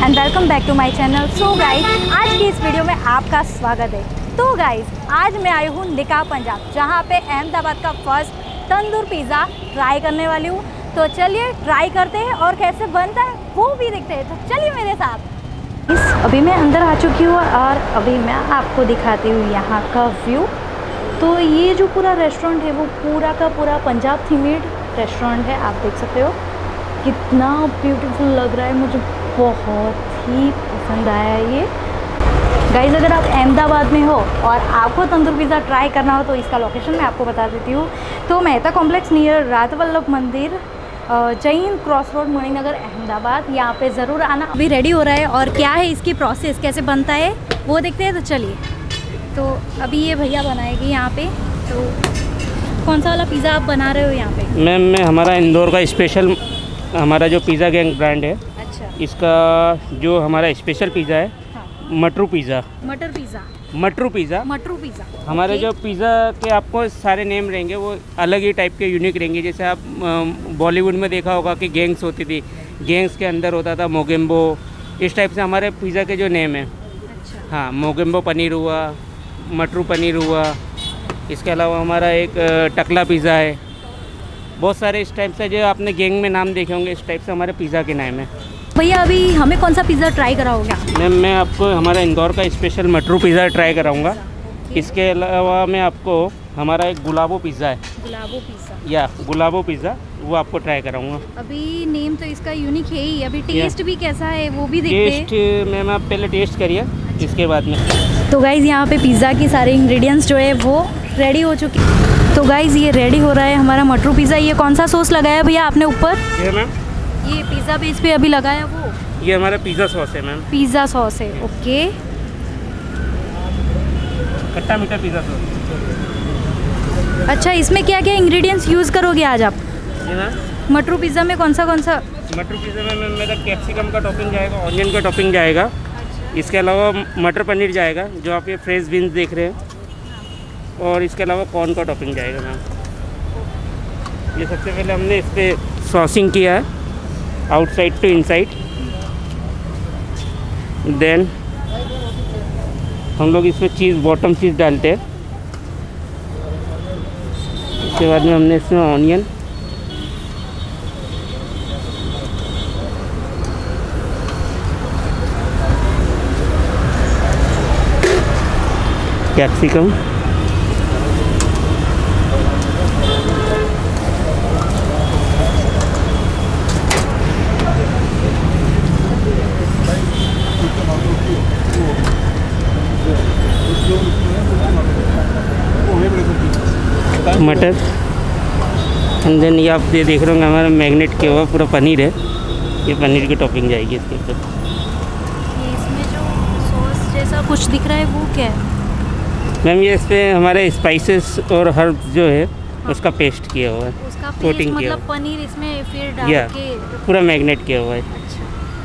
And welcome back to my channel. So guys, आज की इस वीडियो में आपका स्वागत है। तो गाइस, आज मैं आई हूँ निकाह पंजाब, जहाँ पे अहमदाबाद का फर्स्ट तंदूर पिज़्ज़ा ट्राई करने वाली हूँ। तो चलिए ट्राई करते हैं और कैसे बनता है वो भी देखते हैं। तो चलिए मेरे साथ। अभी मैं अंदर आ चुकी हूँ और अभी मैं आपको दिखाती हूँ यहाँ का व्यू। तो ये जो पूरा रेस्टोरेंट है वो पूरा का पूरा पंजाब थीमेड रेस्टोरेंट है। आप देख सकते हो कितना ब्यूटीफुल लग रहा है, मुझे बहुत ही पसंद आया ये। गाइज़, अगर आप अहमदाबाद में हो और आपको तंदूर पिज़्ज़ा ट्राई करना हो तो इसका लोकेशन मैं आपको बता देती हूँ। तो मेहता कॉम्प्लेक्स नियर राधा वल्लभ मंदिर, जैन क्रॉस रोड, मणिनगर, अहमदाबाद। यहाँ पे ज़रूर आना। अभी रेडी हो रहा है और क्या है इसकी प्रोसेस, कैसे बनता है वो देखते हैं। तो चलिए, तो अभी ये भैया बनाएगी यहाँ पे। तो कौन सा वाला पिज़्ज़ा आप बना रहे हो यहाँ पे? मैम, मैं हमारा इंदौर का स्पेशल, हमारा जो पिज़्ज़ा गैंग ब्रांड है, अच्छा, इसका जो हमारा स्पेशल पिज़्ज़ा है, हाँ, मटरू पिज़्ज़ा। मटर pizza, Matru pizza. Matru pizza. हमारे जो पिज़्ज़ा के आपको सारे नेम रहेंगे वो अलग ही टाइप के यूनिक रहेंगे। जैसे आप बॉलीवुड में देखा होगा कि गैंग्स होती थी, गैंग्स के अंदर होता था मोगेम्बो। इस टाइप से हमारे पिज़्ज़ा के जो नेम है, अच्छा, हाँ, मोगेम्बो पनीर हुआ, मटरू पनीर हुआ। इसके अलावा हमारा एक टकला पिज़्ज़ा है। बहुत सारे इस टाइप से जो आपने गैंग में नाम देखे होंगे, इस टाइप से हमारे पिज़्ज़ा के नाम है। भैया अभी हमें कौन सा पिज़्ज़ा ट्राई कराओगे? मैम, मैं आपको हमारा इंदौर का स्पेशल मटरू पिज़्ज़ा ट्राई कराऊंगा। इसके अलावा मैं आपको हमारा एक गुलाबो पिज़्ज़ा है, गुलाबो पिज़्ज़ा या गुलाबो पिज़्ज़ा, वो आपको ट्राई कराऊंगा। अभी नेम तो इसका यूनिक है ही। अभी टेस्ट भी कैसा है वो भी देखते हैं। टेस्ट मैम आप पहले टेस्ट करिए, इसके बाद में। तो गाइज़, यहाँ पे पिज़्ज़ा की सारे इंग्रेडिएंट्स जो है वो रेडी हो चुके। तो गाइज़, ये रेडी हो रहा है हमारा मटरू पिज़्ज़ा। ये कौन सा सॉस लगाया भैया आपने ऊपर? ये मैम, ये पिज़्ज़ा बेस पे अभी लगाया वो? ये हमारा पिज़्ज़ा सॉस है मैम। पिज़्ज़ा सॉस है, ओके। खट्टा मीठा पिज़्ज़ा सॉस। अच्छा, इसमें क्या क्या इंग्रेडिएंट्स यूज़ करोगे आज आप? जी मैम, मटरू पिज़्ज़ा में कौन सा मटरू पिज़्ज़ा में मैम मेरा कैप्सिकम का टॉपिंग जाएगा, ऑनियन का टॉपिंग जाएगा। इसके अलावा मटर पनीर जाएगा, जो आप ये फ्रेश बीन्स देख रहे हैं, और इसके अलावा कॉर्न का टॉपिंग जाएगा मैम। ये सबसे पहले हमने इस पर सॉसिंग किया है, आउटसाइड टू इनसाइड। देन हम लोग इसमें चीज़, बॉटम चीज़ डालते हैं। इसके बाद में हमने इसमें ऑनियन, कैप्सिकम, मटर, एंड देन ये आप ये देख रहे होंगे हमारा मैग्नेट किया हुआ पूरा पनीर है। ये पनीर की टॉपिंग जाएगी इसके ऊपर। इसमें जो सॉस जैसा कुछ दिख रहा है वो क्या है? मैम, ये इस पर हमारे स्पाइसेस और हर्ब्स जो है, हाँ, उसका पेस्ट किया हुआ है, उसका पेस्ट, कोटिंग किया मतलब पनीर इसमें फिर हुआ, डाल या के पूरा मैग्नेट किया हुआ है। अच्छा,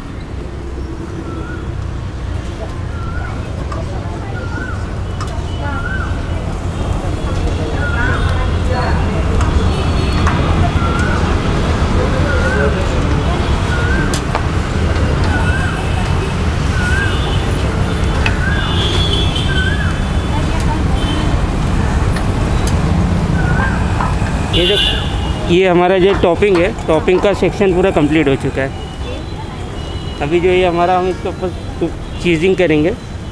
ये हमारा जो टॉपिंग है, टॉपिंग का सेक्शन पूरा कंप्लीट हो चुका है। अभी जो ये हमारा, हम इसके ऊपर चीज़िंग करेंगे।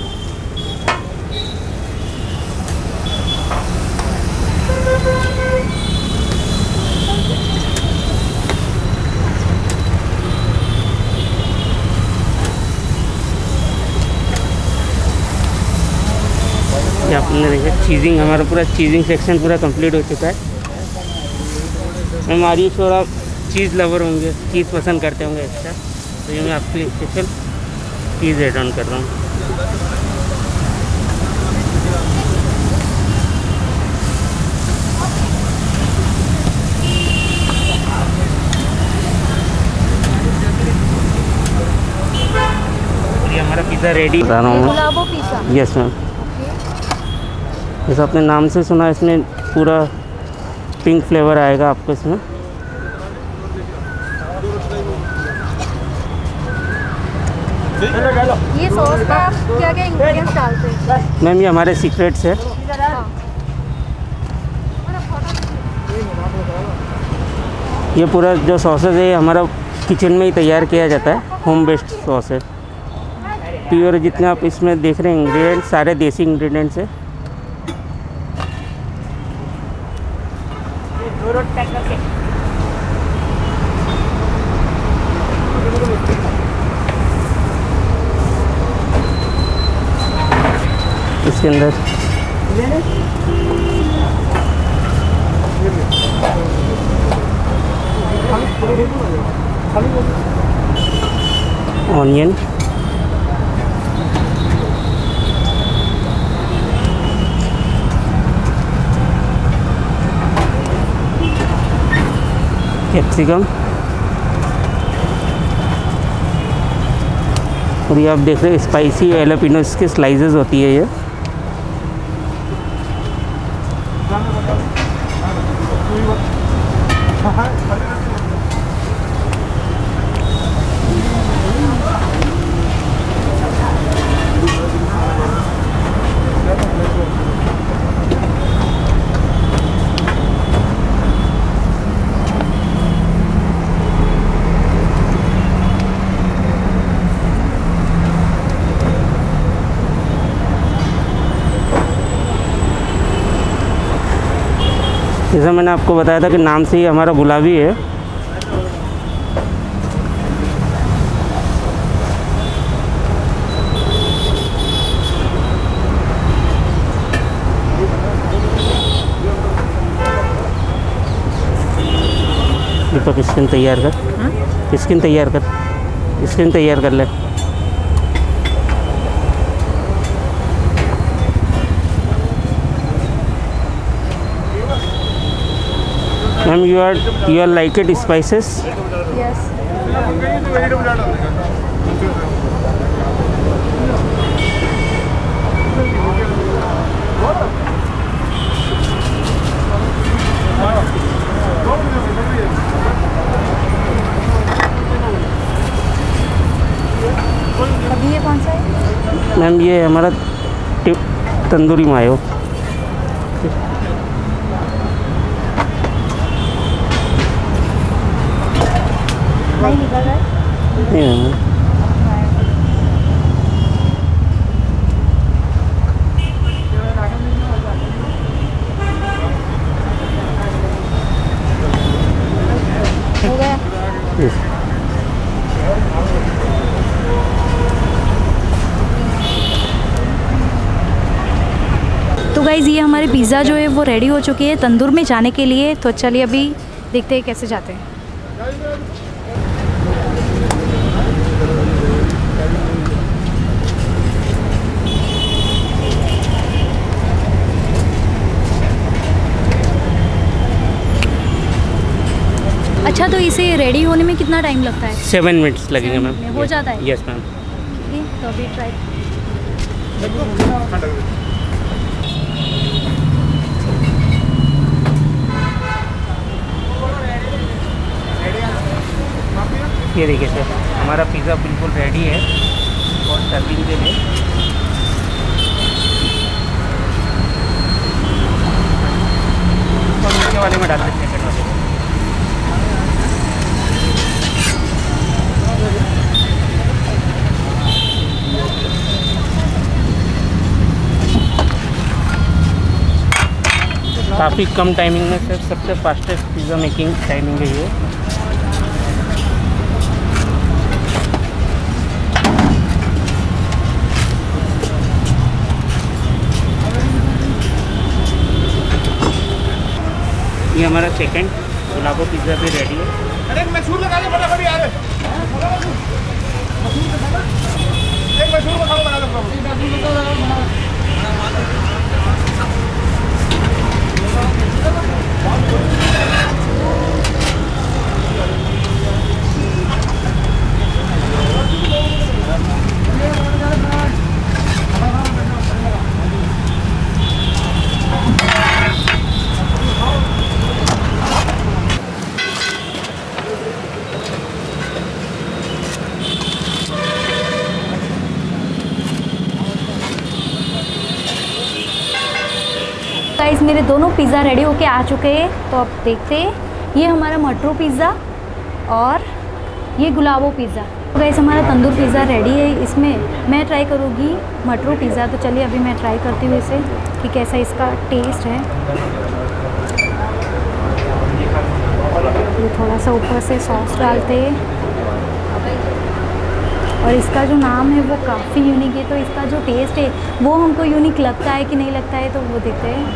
ये आपने देखा चीज़िंग, हमारा पूरा चीज़िंग सेक्शन पूरा कंप्लीट हो चुका है। मैम, आयुष और आप चीज़ लवर होंगे, चीज़ पसंद करते होंगे एक्स्ट्रा, तो ये मैं आपके लिए स्पेशल चीज़ ऐड ऑन कर रहा हूँ। ये हमारा पिज़्ज़ा रेडी बता रहा हूँ। Gulabo pizza, yes ma'am. जैसा आपने नाम से सुना, इसमें पूरा पिंक फ्लेवर आएगा आपको इसमें। ये सॉस का क्या क्या इंग्रेडिएंट्स डालते हैं? मैम ये हमारे सीक्रेट्स है। ये पूरा जो सॉसेज है हमारा किचन में ही तैयार किया जाता है, होम बेस्ड सॉस है। प्योर जितने आप इसमें देख रहे हैं इंग्रेडिएंट्स सारे देसी इंग्रेडिएंट्स है। इसके अंदर ऑनियन, कैप्सिकम, और ये आप देख रहे हैं स्पाइसी एलापिनोस की स्लाइसेस होती है ये। जैसा मैंने आपको बताया था कि नाम से ही हमारा गुलाबी है। दीपक स्किन तैयार कर, स्किन तैयार कर, स्किन तैयार कर ले। Ma'am, you are like it spices? Yes. अभी ये कौन सा है? मैम ये हमारा तंदूरी मायो। नहीं निकल रहा है? नहीं। हो गया? तो गाइज़ ये हमारे पिज़्ज़ा जो है वो रेडी हो चुकी है तंदूर में जाने के लिए। तो चलिए अभी देखते हैं कैसे जाते हैं। अच्छा, तो इसे रेडी होने में कितना टाइम लगता है? 7 मिनट्स लगेंगे मैम। हो जाता है? Yes ma'am. तो अभी ट्राई। ये देखिए सर, हमारा पिज़्ज़ा बिल्कुल रेडी है और सर्विंग के लिए। और नीचे वाले में डाल सकते हैं। काफ़ी कम टाइमिंग में सर सबसे फास्टेस्ट पिज़्ज़ा मेकिंग टाइमिंग है ये। ये हमारा सेकंड गुलाबो पिज़्ज़ा भी रेडी है। अरे मशहूर लगा दे फटाफट यार, एक मशहूर का खाना लगा दो। गाइस मेरे दोनों पिज़्ज़ा रेडी होके आ चुके हैं। तो अब देखते हैं, ये हमारा मटरू पिज़्ज़ा और ये गुलाबो पिज़्ज़ा। तो गाइस हमारा तंदूर पिज़्ज़ा रेडी है। इसमें मैं ट्राई करूँगी मटरू पिज़्ज़ा। तो चलिए अभी मैं ट्राई करती हूँ इसे कि कैसा इसका टेस्ट है। ये थोड़ा सा ऊपर से सॉस डालते हैं और इसका जो नाम है वो काफ़ी यूनिक है। तो इसका जो टेस्ट है वो हमको यूनिक लगता है कि नहीं लगता है, तो वो देखते हैं।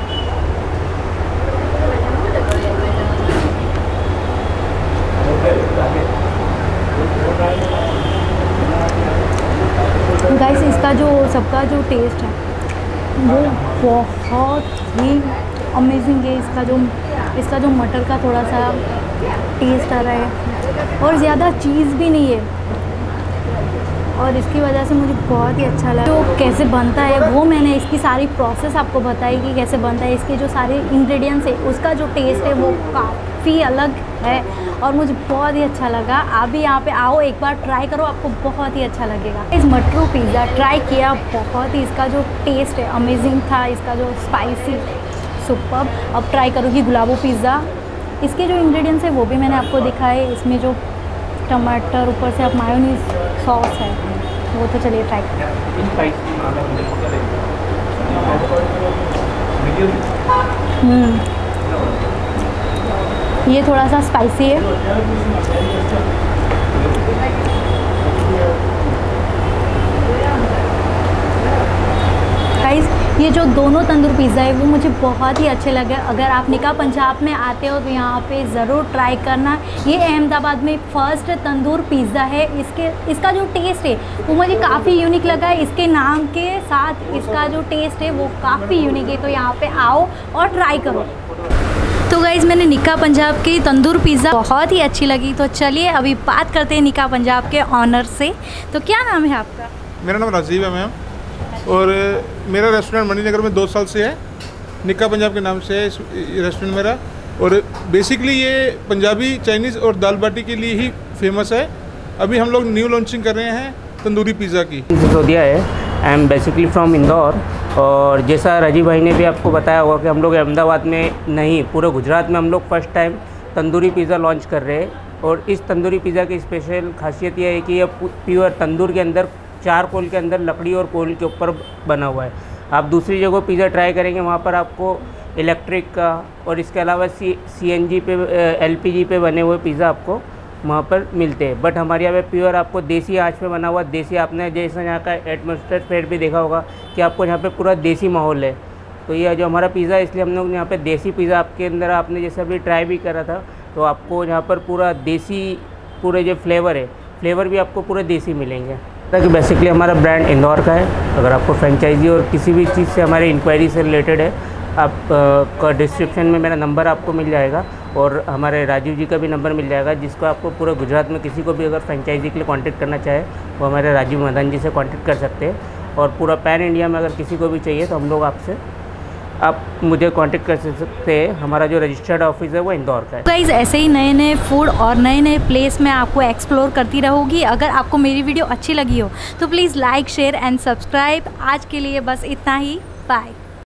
गाइस इसका जो सबका जो टेस्ट है वो बहुत ही अमेजिंग है। इसका जो मटर का थोड़ा सा टेस्ट आ रहा है और ज़्यादा चीज़ भी नहीं है और इसकी वजह से मुझे बहुत ही अच्छा लगा। तो कैसे बनता है वो मैंने इसकी सारी प्रोसेस आपको बताई कि कैसे बनता है। इसके जो सारे इंग्रेडिएंट्स है उसका जो टेस्ट है वो काफ़ी अलग है और मुझे बहुत ही अच्छा लगा। आप भी यहाँ पे आओ, एक बार ट्राई करो, आपको बहुत ही अच्छा लगेगा। इस मटरू पिज़्ज़ा ट्राई किया, बहुत ही इसका जो टेस्ट है अमेजिंग था। इसका जो स्पाइसी सुपर्ब। अब ट्राई करूँगी गुलाबो पिज़्ज़ा। इसके जो इंग्रेडिएंट्स है वो भी मैंने आपको दिखाए। इसमें जो टमाटर, ऊपर से आप मायोनीज सॉस है वो, तो चलिए ट्राई करें। ये थोड़ा सा स्पाइसी है। गाइस ये जो दोनों तंदूर पिज़्ज़ा है वो मुझे बहुत ही अच्छे लगे। अगर आप निका पंजाब में आते हो तो यहाँ पे ज़रूर ट्राई करना। ये अहमदाबाद में फर्स्ट तंदूर पिज़्ज़ा है। इसका जो टेस्ट है वो मुझे काफ़ी यूनिक लगा है। इसके नाम के साथ इसका जो टेस्ट है वो काफ़ी यूनिक है। तो यहाँ पे आओ और ट्राई करो। तो गाइज़ मैंने निका पंजाब की तंदूर पिज़्ज़ा बहुत ही अच्छी लगी। तो चलिए अभी बात करते हैं निका पंजाब के ऑनर से। तो क्या नाम है आपका? मेरा नाम राजीव है मैम, और मेरा रेस्टोरेंट मणिनगर में 2 साल से है। निका पंजाब के नाम से है इस रेस्टोरेंट मेरा। और बेसिकली ये पंजाबी, चाइनीज़ और दाल बाटी के लिए ही फेमस है। अभी हम लोग न्यू लॉन्चिंग कर रहे हैं तंदूरी पिज़्ज़ा की। सिसोदिया है, I am basically from Indore. और जैसा राजीव भाई ने भी आपको बताया होगा कि हम लोग अहमदाबाद में नहीं, पूरे गुजरात में हम लोग first time tandoori pizza launch कर रहे हैं। और इस तंदूरी पिज़्ज़ा की स्पेशल खासियत यह है कि यह प्योर तंदूर के अंदर, चारकोल के अंदर लकड़ी और कोल के ऊपर बना हुआ है। आप दूसरी जगह पिज़्ज़ा ट्राई करेंगे वहाँ पर आपको इलेक्ट्रिक का और इसके अलावा CNG पे, LPG पे बने हुए पिज़्ज़ा आपको वहाँ पर मिलते हैं। बट हमारे यहाँ पे प्योर आपको देसी आंच पे बना हुआ देसी, आपने जैसा यहाँ का एटमॉस्फेयर फेयर भी देखा होगा कि आपको यहाँ पे पूरा देसी माहौल है। तो ये जो हमारा पिज़्ज़ा, इसलिए हम लोग यहाँ पे देसी पिज़्ज़ा आपके अंदर, आपने जैसे अभी ट्राई भी करा था, तो आपको यहाँ पर पूरा देसी, पूरे जो फ्लेवर है, फ्लेवर भी आपको पूरे देसी मिलेंगे। ताकि बेसिकली हमारा ब्रांड इंदौर का है। अगर आपको फ्रेंचाइजी और किसी भी चीज़ से, हमारे इंक्वायरी से रिलेटेड है, आप का डिस्क्रिप्शन में मेरा नंबर आपको मिल जाएगा और हमारे राजीव जी का भी नंबर मिल जाएगा, जिसको आपको पूरे गुजरात में किसी को भी अगर फ्रेंचाइजी के लिए कांटेक्ट करना चाहे वो हमारे राजीव मदन जी से कांटेक्ट कर सकते हैं। और पूरा पैन इंडिया में अगर किसी को भी चाहिए तो हम लोग आप मुझे कांटेक्ट कर सकते हैं। हमारा जो रजिस्टर्ड ऑफिस है वो इंदौर का है। गाइस ऐसे ही नए नए फूड और नए नए प्लेस में आपको एक्सप्लोर करती रहूँगी। अगर आपको मेरी वीडियो अच्छी लगी हो तो please like, share and subscribe. आज के लिए बस इतना ही। बाय।